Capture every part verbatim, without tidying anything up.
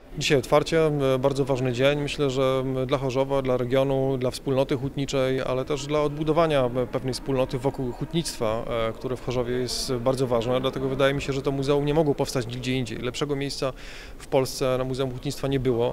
Dzisiaj otwarcie, bardzo ważny dzień. Myślę, że dla Chorzowa, dla regionu, dla wspólnoty hutniczej, ale też dla odbudowania pewnej wspólnoty wokół hutnictwa, które w Chorzowie jest bardzo ważne. Dlatego wydaje mi się, że to muzeum nie mogło powstać nigdzie indziej. Lepszego miejsca w Polsce na Muzeum Hutnictwa nie było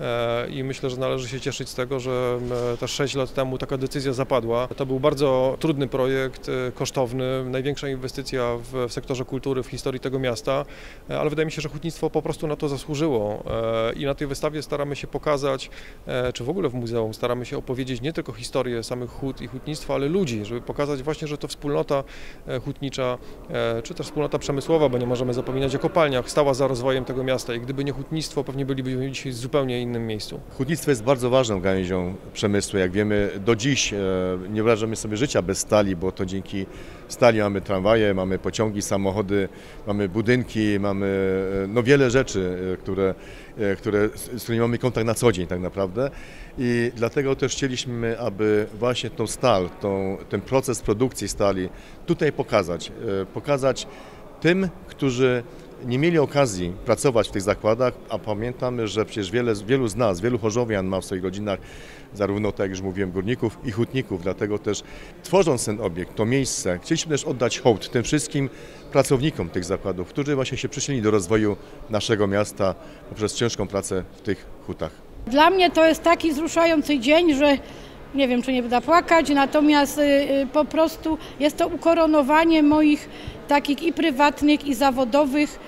i myślę, że należy się cieszyć z tego, że też sześć lat temu taka decyzja zapadła. To był bardzo trudny projekt, kosztowny, największa inwestycja w sektorze kultury w historii tego miasta, ale wydaje mi się, że hutnictwo po prostu na to zasłużyło. I na tej wystawie staramy się pokazać, czy w ogóle w muzeum staramy się opowiedzieć nie tylko historię samych hut i hutnictwa, ale ludzi, żeby pokazać właśnie, że to wspólnota hutnicza, czy też wspólnota przemysłowa, bo nie możemy zapominać o kopalniach, stała za rozwojem tego miasta i gdyby nie hutnictwo, pewnie bylibyśmy dzisiaj w zupełnie innym miejscu. Hutnictwo jest bardzo ważną gałęzią przemysłu. Jak wiemy, do dziś nie wyobrażamy sobie życia bez stali, bo to dzięki stali mamy tramwaje, mamy pociągi, samochody, mamy budynki, mamy no wiele rzeczy, które, które, z którymi mamy kontakt na co dzień tak naprawdę. I dlatego też chcieliśmy, aby właśnie tą stal, tą, ten proces produkcji stali tutaj pokazać. Pokazać tym, którzy nie mieli okazji pracować w tych zakładach, a pamiętamy, że przecież wiele, wielu z nas, wielu chorzowian ma w swoich rodzinach zarówno, tak jak już mówiłem, górników i hutników, dlatego też tworząc ten obiekt, to miejsce, chcieliśmy też oddać hołd tym wszystkim pracownikom tych zakładów, którzy właśnie się przyczynili do rozwoju naszego miasta poprzez ciężką pracę w tych hutach. Dla mnie to jest taki wzruszający dzień, że nie wiem, czy nie będę płakać, natomiast po prostu jest to ukoronowanie moich takich i prywatnych, i zawodowych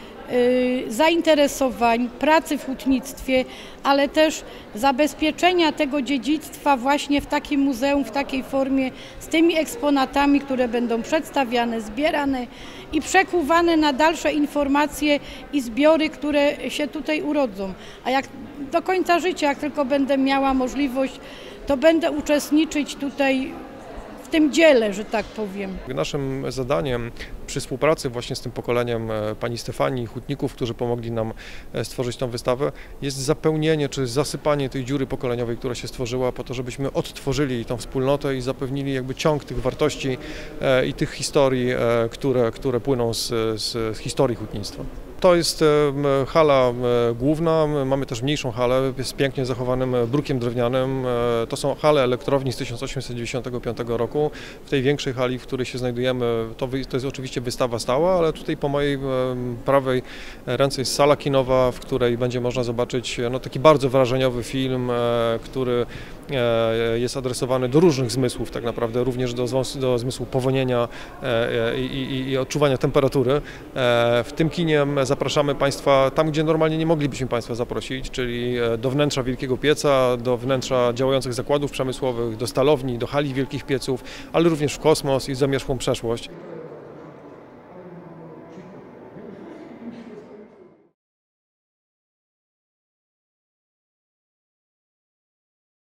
zainteresowań, pracy w hutnictwie, ale też zabezpieczenia tego dziedzictwa właśnie w takim muzeum, w takiej formie, z tymi eksponatami, które będą przedstawiane, zbierane i przekuwane na dalsze informacje i zbiory, które się tutaj urodzą. A jak do końca życia, jak tylko będę miała możliwość, to będę uczestniczyć tutaj w tym dziele, że tak powiem. Naszym zadaniem przy współpracy właśnie z tym pokoleniem pani Stefanii, hutników, którzy pomogli nam stworzyć tą wystawę, jest zapełnienie czy zasypanie tej dziury pokoleniowej, która się stworzyła po to, żebyśmy odtworzyli tą wspólnotę i zapewnili jakby ciąg tych wartości i tych historii, które, które płyną z, z historii hutnictwa. To jest hala główna, mamy też mniejszą halę z pięknie zachowanym brukiem drewnianym. To są hale elektrowni z tysiąc osiemset dziewięćdziesiątego piątego roku. W tej większej hali, w której się znajdujemy, to, to jest oczywiście wystawa stała, ale tutaj po mojej prawej ręce jest sala kinowa, w której będzie można zobaczyć no, taki bardzo wrażeniowy film, który jest adresowany do różnych zmysłów, tak naprawdę również do, do zmysłu powonienia i, i, i odczuwania temperatury. W tym kinie zapraszamy Państwa tam, gdzie normalnie nie moglibyśmy Państwa zaprosić, czyli do wnętrza Wielkiego Pieca, do wnętrza działających zakładów przemysłowych, do stalowni, do hali Wielkich Pieców, ale również w kosmos i zamierzchłą przeszłość.